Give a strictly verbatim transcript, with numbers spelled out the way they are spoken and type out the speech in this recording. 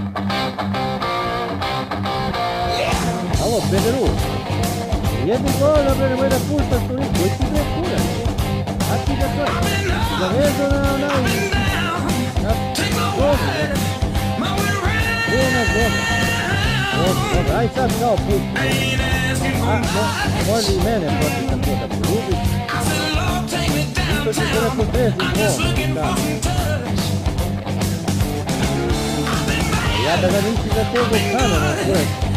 Alo, pederu. Jedni govor, bre, nemoj da puštaš toliko. Koji ti bre kurac? A ti ga to? Ti ga vezo na onaj... Na dobu. Prije na dobu. Dobro, aj sad kao pusti. A, može i mene protiv tako da poljubiš. Isto će se da potreži tvoj. Da. Ja da ga nisi za tebe stane na čovjek.